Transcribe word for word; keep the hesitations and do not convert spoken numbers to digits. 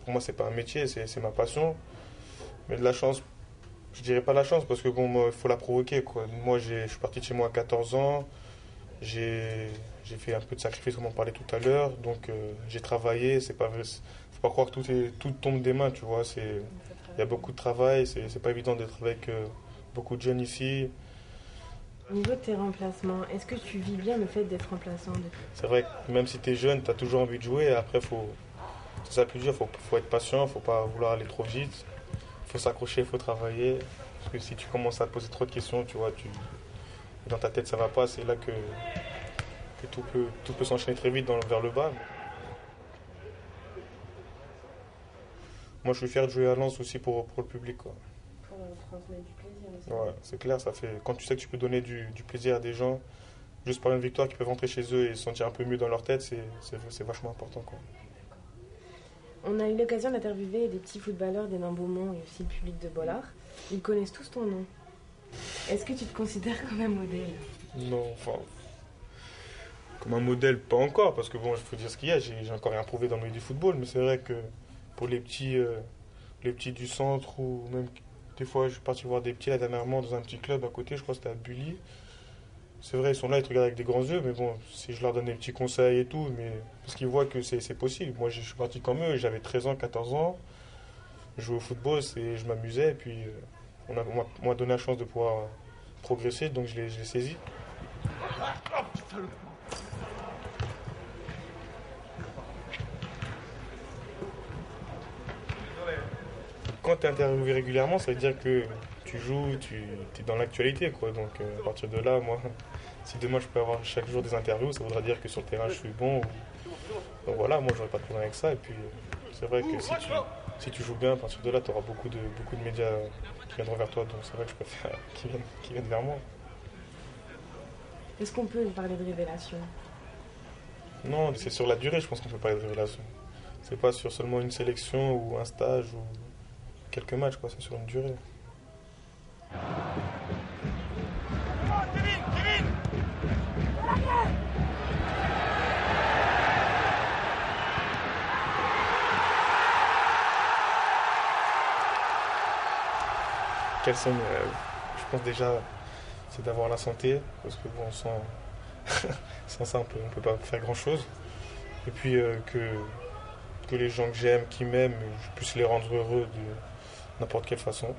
pour moi, c'est pas un métier, c'est c'est ma passion. Mais de la chance, je dirais pas la chance parce que bon, il faut la provoquer, quoi. Moi, j'ai- je suis parti de chez moi à quatorze ans. J'ai j'ai fait un peu de sacrifice, comme on parlait tout à l'heure. Donc, euh, j'ai travaillé. C'est pas vrai. Faut pas croire que tout, est, tout tombe des mains, tu vois. C'est, il y a beaucoup de travail. C'est c'est pas évident d'être avec euh, beaucoup de jeunes ici. Au niveau de tes remplacements, est-ce que tu vis bien le fait d'être remplaçant de... C'est vrai que même si tu es jeune, tu as toujours envie de jouer. Après, faut, c'est ça le plus dur. Faut, faut être patient. Faut pas vouloir aller trop vite. Faut s'accrocher. Faut travailler. Parce que si tu commences à te poser trop de questions, tu vois, tu, dans ta tête ça va pas. C'est là que, que tout peut, tout peut s'enchaîner très vite dans, vers le bas. Moi, je suis fier de jouer à Lens aussi pour, pour le public, quoi. Pour euh, transmettre du plaisir aussi. Ouais, c'est clair, ça fait. Quand tu sais que tu peux donner du, du plaisir à des gens, juste par une victoire, qui peuvent rentrer chez eux et se sentir un peu mieux dans leur tête, c'est, c'est, c'est vachement important, quoi. On a eu l'occasion d'interviewer des petits footballeurs des Nains-Beaumont et aussi le public de Bollard. Ils connaissent tous ton nom. Est-ce que tu te considères comme un modèle? Non, enfin. Comme un modèle, pas encore, parce que bon, il faut dire ce qu'il y a, j'ai, j'ai encore rien prouvé dans le milieu du football, mais c'est vrai que pour les petits, euh, les petits du centre, ou même des fois, je suis parti voir des petits là dernièrement dans un petit club à côté, je crois que c'était à Bully. C'est vrai, ils sont là, ils te regardent avec des grands yeux, mais bon, si je leur donne des petits conseils et tout, mais parce qu'ils voient que c'est, c'est possible. Moi, je suis parti comme eux, j'avais treize ans, quatorze ans, je jouais au football, c'est, je m'amusais, et puis euh, on, a, on, m'a, on m'a donné la chance de pouvoir progresser, donc je l'ai, je l'ai saisi. Quand tu es interviewé régulièrement, ça veut dire que tu joues, tu es dans l'actualité, quoi. Donc euh, à partir de là, moi, si demain je peux avoir chaque jour des interviews, ça voudra dire que sur le terrain je suis bon. Ou... Donc voilà, moi j'aurais pas de problème avec ça. Et puis euh, c'est vrai que si tu, si tu joues bien, à partir de là, tu auras beaucoup de, beaucoup de médias qui viendront vers toi. Donc c'est vrai que je préfère qu'ils viennent, qu'ils viennent vers moi. Est-ce qu'on peut parler de révélation? Non, c'est sur la durée, je pense qu'on peut parler de révélation. C'est pas sur seulement une sélection ou un stage ou quelques matchs, quoi. C'est sur une durée. Quels sont, euh, je pense déjà, c'est d'avoir la santé, parce que bon, sans, sans ça, on peut, on peut pas faire grand chose. Et puis euh, que, que les gens que j'aime, qui m'aiment, je puisse les rendre heureux de n'importe quelle façon.